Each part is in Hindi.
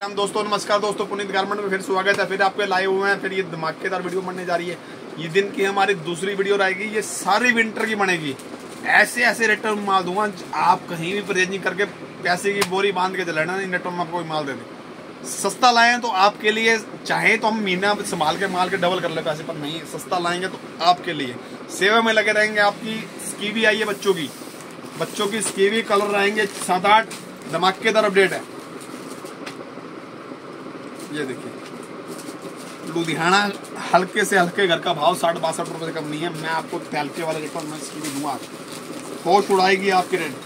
हम दोस्तों नमस्कार दोस्तों, पुनीत गारमेंट में फिर स्वागत है। फिर आपके लाए हुए हैं। फिर ये धमाकेदार वीडियो बनने जा रही है। ये दिन की हमारी दूसरी वीडियो रहेगी। ये सारी विंटर की बनेगी। ऐसे ऐसे रेटर में माल दूंगा, आप कहीं भी परचेजिंग करके पैसे की बोरी बांध के चलाना, इन रेटों में आपको माल दे दें। सस्ता लाएं तो आपके लिए, चाहे तो हम महीना संभाल के माल के डबल कर ले पैसे, पर नहीं, सस्ता लाएंगे तो आपके लिए सेवा में लगे रहेंगे। आपकी स्कीवी आई है बच्चों की स्कीवी कलर रहेंगे 7-8, धमाकेदार अपडेट है। ये देखिए, लुधियाना हल्के से हल्के घर का भाव 60-62 रुपए से कम नहीं है। मैं आपको तहलके वाले रेट पर मैं स्कीवी दूंगा, होश उड़ाएगी आपकी रेट।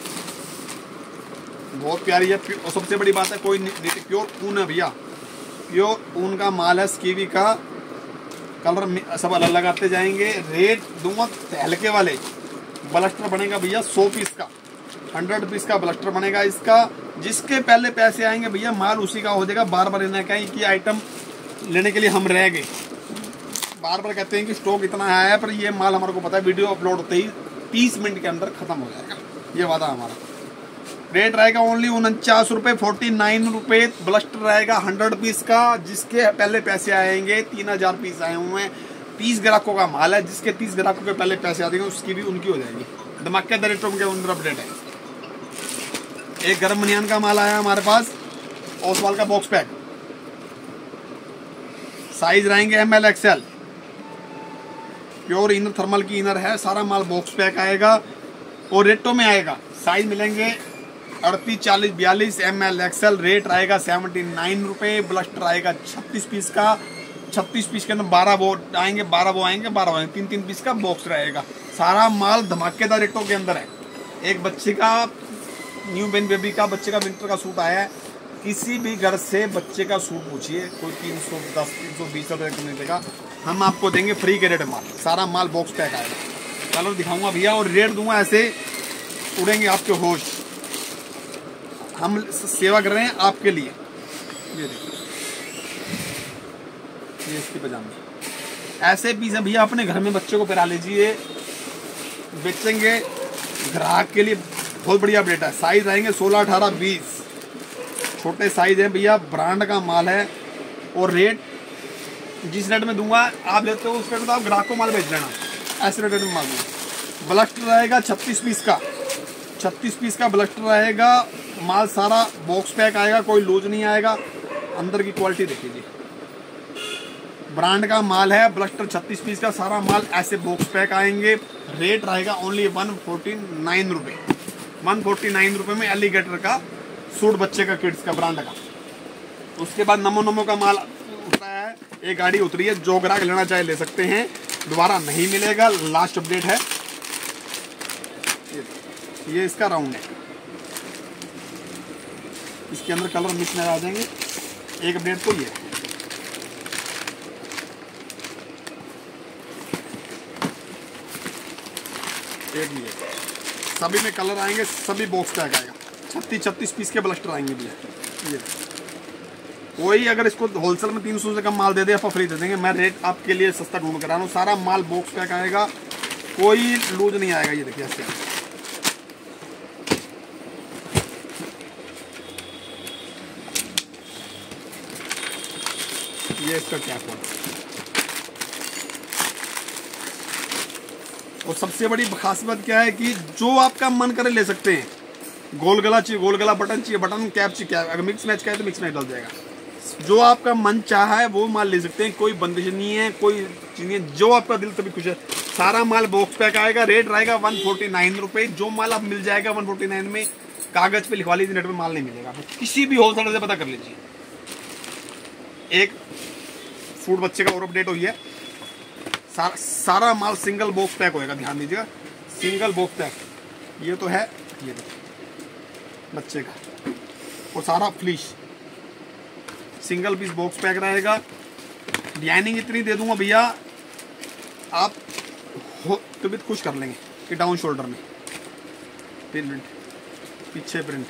बहुत प्यारी है और सबसे बड़ी बात है, कोई प्योर ऊन है भैया, प्योर ऊन का माल है। स्कीवी का कलर सब अलग लगाते जाएंगे। रेट दूंगा तहलके वाले। ब्लस्टर बनेगा भैया 100 पीस का, 100 पीस का ब्लस्टर बनेगा इसका। जिसके पहले पैसे आएंगे भैया, माल उसी का हो जाएगा। बार बार लेना कहीं कि आइटम लेने के लिए हम रह गए, बार बार कहते हैं कि स्टॉक इतना आया है, पर ये माल हमारे को पता है, वीडियो अपलोड होते ही 30 मिनट के अंदर खत्म हो जाएगा। ये वादा हमारा। रेट रहेगा ओनली 49 रुपये, 49 रुपये। ब्लस्टर रहेगा 100 पीस का। जिसके पहले पैसे आएंगे, 3000 पीस आए हुए हैं। 30 ग्राहकों का माल है। जिसके 30 ग्राहकों के पहले पैसे आ जाएंगे, उसकी भी उनकी हो जाएगी। धमाकेदार रेटों के अंदर अपडेट है। एक गर्म बनियान का माल आया हमारे पास, ओसवाल का बॉक्स पैक। साइज रहेंगे ML XL। Pure inner thermal की इनर है। सारा माल बॉक्स पैक आएगा और रेटों में आएगा। साइज मिलेंगे 38, 40, 42 ML XL। रेट आएगा 79 रुपये। ब्लस्टर आएगा 36 पीस का। 36 पीस के अंदर 12 वो आएंगे, 3 पीस का बॉक्स रहेगा। सारा माल धमाकेदार रेटों के अंदर है। एक बच्चे का न्यू बेन बेबी का बच्चे का विंटर का सूट आया है। किसी भी घर से बच्चे का सूट पूछिए, कोई 310, 320 रुपये नहीं देगा। हम आपको देंगे फ्री के रेट माल। सारा माल बॉक्स पैक आएगा। कलर दिखाऊंगा भैया और रेट दूंगा, ऐसे उड़ेंगे आपके होश। हम सेवा कर रहे हैं आपके लिए। ये देखिए, ये इसकी पजामा। ऐसे पीस है भैया, अपने घर में बच्चे को पहना लीजिए, बेचेंगे ग्राहक के लिए। बहुत बढ़िया अपडेट है। साइज रहेंगे 16, 18, 20। छोटे साइज है भैया, ब्रांड का माल है। और रेट जिस रेट में दूंगा, आप लेते हो उस रेट में तो आप ग्राहक को माल बेच लेना। ऐसे रेट में माल दूंगा। ब्लस्टर रहेगा 36 पीस का। 36 पीस का ब्लस्टर रहेगा। माल सारा बॉक्स पैक आएगा, कोई लूज नहीं आएगा। अंदर की क्वालिटी देखिए जी, ब्रांड का माल है। ब्लस्टर 36 पीस का, सारा माल ऐसे बॉक्स पैक आएंगे। रेट रहेगा ओनली 149 रुपये। 149 रुपये में एलिगेटर का सूट बच्चे का, किड्स का, ब्रांड का। उसके बाद नमो का माल उतरा है। एक गाड़ी उतरी है, जो ग्राहक लेना चाहे ले सकते हैं, दोबारा नहीं मिलेगा। लास्ट अपडेट है ये इसका राउंड है। इसके अंदर कलर मिक्स में आ जाएंगे। एक अपडेट तो ये है। एक लिए सभी में कलर आएंगे, सभी बॉक्स पैक आएगा। 36 पीस के ब्लस्टर आएंगे भैया। ये कोई अगर इसको होलसेल में 300 से कम माल दे दे, आप फ्री दे देंगे। मैं रेट आपके लिए सस्ता ढूंढ कर आ रहा हूँ। सारा माल बॉक्स पैक आएगा, कोई लूज नहीं आएगा। ये देखिए ऐसे। ये इसका कैप है। और सबसे बड़ी खास बात क्या है कि जो आपका मन करे ले सकते हैं। गोल गला चाहिए गोल गला, बटन चाहिए बटन, कैप चाहिए कैप। अगर मिक्स मैच का है तो मिक्स मैच डल जाएगा। जो आपका मन चाहा है वो माल ले सकते हैं। कोई बंदिश नहीं है, कोई चीज नहीं है। जो आपका दिल तभी खुश है। सारा माल बॉक्स पैक आएगा। रेट रहेगा 149 रुपये। जो माल आप मिल जाएगा 149 में, कागज पे लिखवा लीजिए, नेट में माल नहीं मिलेगा। किसी भी होलसेलर से पता कर लीजिए। एक सूट बच्चे का और अपडेट हुई है। सारा माल सिंगल बॉक्स पैक होएगा, ध्यान दीजिएगा, सिंगल बॉक्स पैक। ये तो है, ये देखिए बच्चे का, और सारा fleece single piece box pack रहेगा। डिजाइनिंग इतनी दे दूंगा भैया, आप तबीयत खुश कर लेंगे। कि डाउन शोल्डर में प्रिंट, पीछे प्रिंट।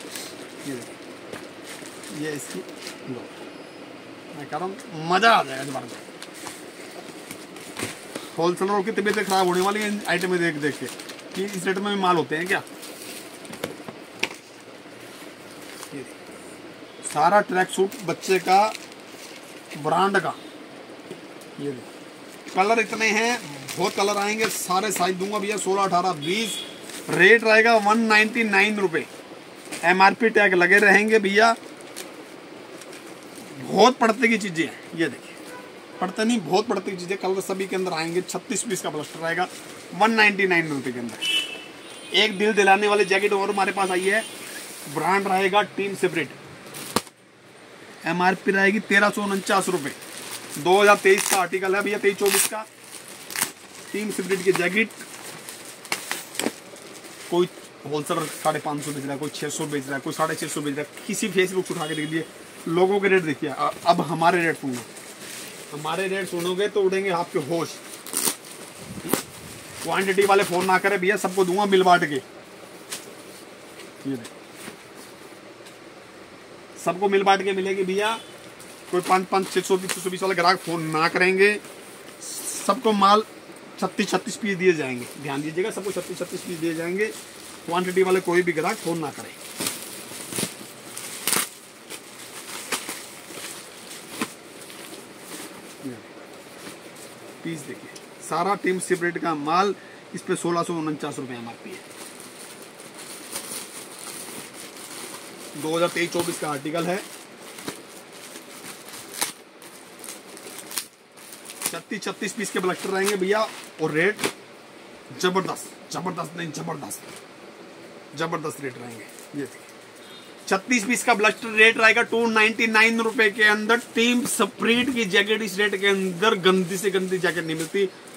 ये इसकी लो, मैं कह रहा हूँ मजा आ जाएगा दोबारा। होलसेलरों की तबीयत खराब होने वाली है आइटम देख देख के कि इस रेट में माल होते हैं क्या। सारा ट्रैक सूट बच्चे का ब्रांड का। ये देखो कलर इतने हैं, बहुत कलर आएंगे, सारे साइज दूंगा भैया 16, 18, 20। रेट रहेगा 199 रुपये। MRP टैग लगे रहेंगे भैया। बहुत पड़ते की चीजें हैं, ये देखिए पड़ते नहीं, बहुत पड़ते की चीजें। कलर सभी के अंदर आएंगे। 36 पीस का ब्लास्टर रहेगा 199 रुपये के अंदर। एक दिल दिलाने वाली जैकेट और हमारे पास आई है, ब्रांड रहेगा टीम सेपरेट। MRP रहेगी 1349 रुपये। 2023 का आर्टिकल है भैया, 23-24 का। टीम सेपरेट की जैकेट कोई होलसेलर 550 बेच रहा है, कोई 600 बेच रहा है, कोई 650 बेच रहा है। किसी फेसबुक उठा के देख लिए, लोगों के रेट देखिए। अब हमारे रेट सुनना, हमारे रेट सुनोगे तो उड़ेंगे आपके होश। क्वांटिटी वाले फोन ना करें भैया, सबको दूंगा मिल बांट के। ये सबको मिल बांट के मिलेगी भैया। कोई 500, 600, 620 वाले ग्राहक फोन ना करेंगे। सबको माल 36 पीस दिए जाएंगे। ध्यान दीजिएगा, सबको 36 पीस दिए जाएंगे। क्वांटिटी वाले कोई भी ग्राहक फोन ना करें। पीस देखिए, सारा टीम सेपरेट का माल। इस पे 1649 रुपये MRP है। 2023-24 का आर्टिकल है। 36 पीस के ब्लास्टर रहेंगे भैया। और रेट जबरदस्त, जबरदस्त नहीं जबरदस्त रेट रहेंगे। ये 36 पीस का ब्लास्टर रेट रहेगा 299 रुपए के अंदर। टीम स्प्रिट की जैकेट इस रेट के अंदर गंदी से गंदी जैकेट नहीं मिलती।